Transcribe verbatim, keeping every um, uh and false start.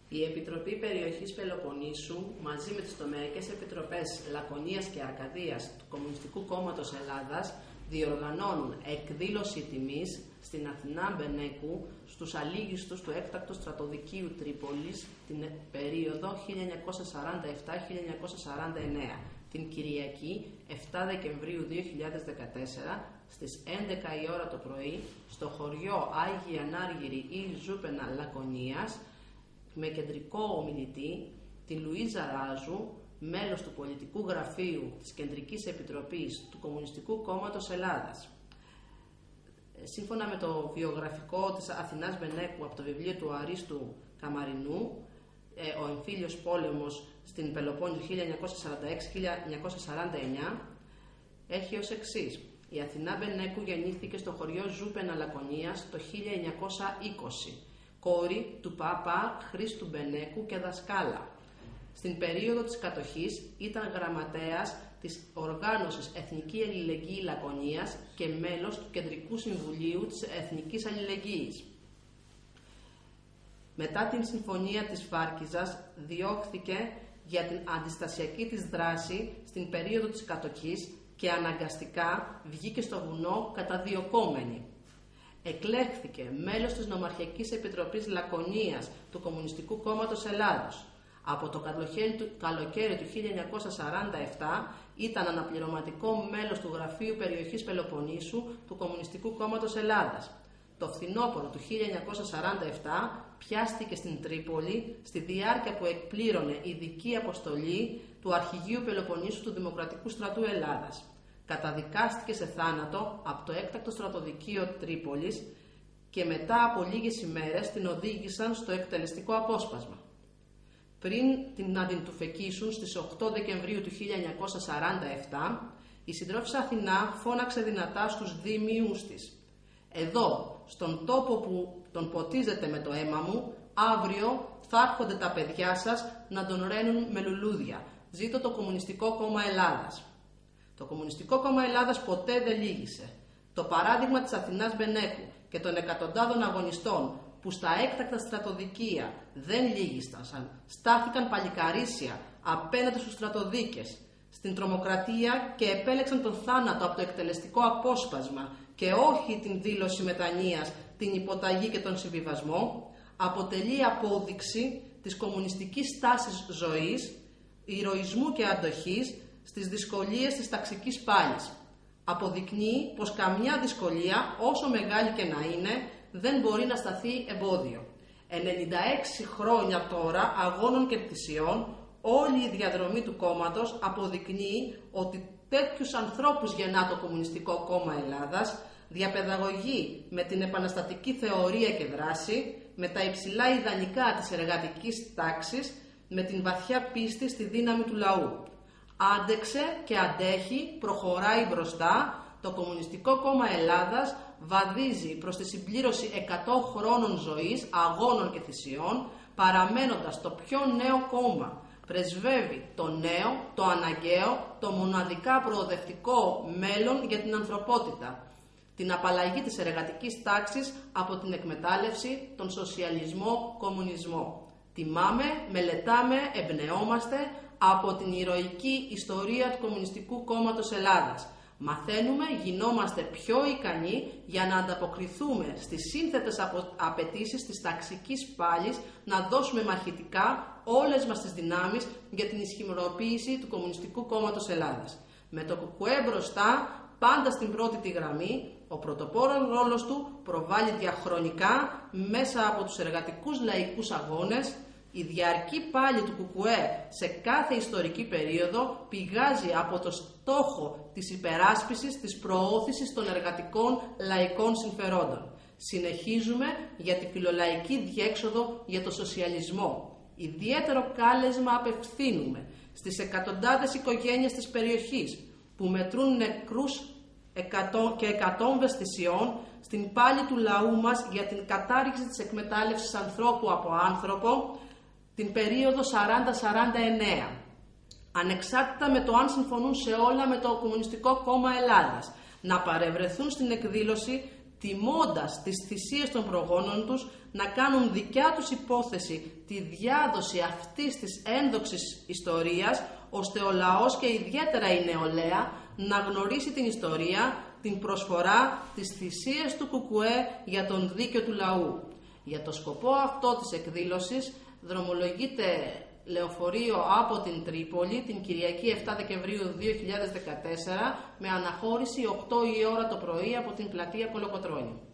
Η Επιτροπή Περιοχής Πελοποννήσου, μαζί με τις τομεακές επιτροπές Λακωνίας και Αρκαδίας του Κομμουνιστικού Κόμματος Ελλάδας, διοργανώνουν εκδήλωση τιμής στην Αθηνά Μπενέκου στους αλήγιστους του έκτακτου στρατοδικείου Τρίπολης την περίοδο χίλια εννιακόσια σαράντα επτά με χίλια εννιακόσια σαράντα εννέα, την Κυριακή επτά Δεκεμβρίου δύο χιλιάδες δεκατέσσερα στις έντεκα η ώρα το πρωί στο χωριό Άγιοι Ανάργυροι ή Ζούπενα Λακωνίας, με κεντρικό ομιλητή την Λουίζα Ράζου, μέλος του Πολιτικού Γραφείου της Κεντρικής Επιτροπής του Κομμουνιστικού Κόμματος Ελλάδας. Σύμφωνα με το βιογραφικό της Αθηνάς Μπενέκου από το βιβλίο του Αρίστου Καμαρινού, ο εμφύλιος πόλεμος στην Πελοπόννησο χίλια εννιακόσια σαράντα έξι με χίλια εννιακόσια σαράντα εννέα, έχει ως εξής. Η Αθηνά Μπενέκου γεννήθηκε στο χωριό Ζούπενα Λακωνίας το χίλια εννιακόσια είκοσι, κόρη του Πάπα Χρήστου Μπενέκου και δασκάλα. Στην περίοδο της κατοχής ήταν γραμματέας της οργάνωσης Εθνική Αλληλεγγύη Λακωνίας και μέλος του Κεντρικού Συμβουλίου της Εθνικής Αλληλεγγύης. Μετά την Συμφωνία της Βάρκιζας διώχθηκε για την αντιστασιακή της δράση στην περίοδο της κατοχής και αναγκαστικά βγήκε στο βουνό καταδιωκόμενη. Εκλέχθηκε μέλος της Νομαρχιακής Επιτροπής Λακωνίας του Κομμουνιστικού Κόμματος Ελλάδος. Από το καλοκαίρι του χίλια εννιακόσια σαράντα επτά ήταν αναπληρωματικό μέλος του Γραφείου Περιοχής Πελοποννήσου του Κομμουνιστικού Κόμματος Ελλάδας. Το φθινόπωρο του χίλια εννιακόσια σαράντα επτά πιάστηκε στην Τρίπολη στη διάρκεια που εκπλήρωνε ειδική αποστολή του Αρχηγείου Πελοποννήσου του Δημοκρατικού Στρατού Ελλάδας. Καταδικάστηκε σε θάνατο από το έκτακτο στρατοδικείο Τρίπολης και μετά από λίγες ημέρες την οδήγησαν στο εκτελεστικό απόσπασμα. Πριν την να την τουφεκίσουν στις οκτώ Δεκεμβρίου του χίλια εννιακόσια σαράντα επτά, η συντρόφισσα Αθηνά φώναξε δυνατά στους δήμιους της. «Εδώ, στον τόπο που τον ποτίζετε με το αίμα μου, αύριο θα έρχονται τα παιδιά σας να τον ραίνουν με λουλούδια. Ζήτω το Κομμουνιστικό Κόμμα Ελλάδας». Το Κομμουνιστικό Κόμμα Ελλάδας ποτέ δεν λύγησε. Το παράδειγμα της Αθηνάς Μπενέκου και των εκατοντάδων αγωνιστών που στα έκτακτα στρατοδικεία δεν λύγησαν, στάθηκαν παλικαρίσια απέναντι στους στρατοδίκες, στην τρομοκρατία και επέλεξαν τον θάνατο από το εκτελεστικό απόσπασμα και όχι την δήλωση μετανοίας, την υποταγή και τον συμβιβασμό, αποτελεί απόδειξη της κομμουνιστικής τάσης ζωής, ηρωισμού και αντοχής στις δυσκολίες της ταξικής πάλης. Αποδεικνύει πως καμιά δυσκολία, όσο μεγάλη και να είναι, δεν μπορεί να σταθεί εμπόδιο. ενενήντα έξι χρόνια τώρα αγώνων και θυσιών, όλη η διαδρομή του κόμματος αποδεικνύει ότι τέτοιους ανθρώπους γεννά το Κομμουνιστικό Κόμμα Ελλάδας, διαπαιδαγωγεί με την επαναστατική θεωρία και δράση, με τα υψηλά ιδανικά της εργατικής τάξης, με την βαθιά πίστη στη δύναμη του λαού. Άντεξε και αντέχει, προχωράει μπροστά, το Κομμουνιστικό Κόμμα Ελλάδας βαδίζει προς τη συμπλήρωση εκατό χρόνων ζωής, αγώνων και θυσιών, παραμένοντας το πιο νέο κόμμα. Πρεσβεύει το νέο, το αναγκαίο, το μοναδικά προοδευτικό μέλλον για την ανθρωπότητα. Την απαλλαγή της εργατικής τάξης από την εκμετάλλευση, τον σοσιαλισμό, κομμουνισμό. Τιμάμε, μελετάμε, εμπνεόμαστε από την ηρωική ιστορία του Κομμουνιστικού Κόμματος Ελλάδας. Μαθαίνουμε, γινόμαστε πιο ικανοί για να ανταποκριθούμε στις σύνθετες απαιτήσεις της ταξικής πάλης, να δώσουμε μαχητικά όλες μας τις δυνάμεις για την ισχυροποίηση του Κομμουνιστικού Κόμματος Ελλάδας. Με το ΚΚΕ μπροστά, πάντα στην πρώτη τη γραμμή, ο πρωτοπόρος ρόλος του προβάλλει διαχρονικά μέσα από τους εργατικούς λαϊκούς αγώνες. Η διαρκή πάλη του ΚΚΕ σε κάθε ιστορική περίοδο πηγάζει από το στόχο της υπεράσπισης, της προώθησης των εργατικών λαϊκών συμφερόντων. Συνεχίζουμε για τη φιλολαϊκή διέξοδο για το σοσιαλισμό. Ιδιαίτερο κάλεσμα απευθύνουμε στις εκατοντάδες οικογένειες της περιοχής που μετρούν νεκρούς και εκατόμβες θυσιών στην πάλη του λαού μας για την κατάργηση της εκμετάλλευσης ανθρώπου από άνθρωπο την περίοδο σαράντα σαράντα εννέα. Ανεξάρτητα με το αν συμφωνούν σε όλα με το Κομμουνιστικό Κόμμα Ελλάδας, να παρευρεθούν στην εκδήλωση τιμώντας τις θυσίες των προγόνων τους, να κάνουν δικιά τους υπόθεση τη διάδοση αυτής της ένδοξης ιστορίας, ώστε ο λαός και ιδιαίτερα η νεολαία να γνωρίσει την ιστορία, την προσφορά, τις θυσίες του Κουκουέ για τον δίκαιο του λαού. Για το σκοπό αυτό της εκδήλωσης δρομολογείται λεωφορείο από την Τρίπολη την Κυριακή επτά Δεκεμβρίου δύο χιλιάδες δεκατέσσερα με αναχώρηση οκτώ η ώρα το πρωί από την πλατεία Κολοκοτρώνη.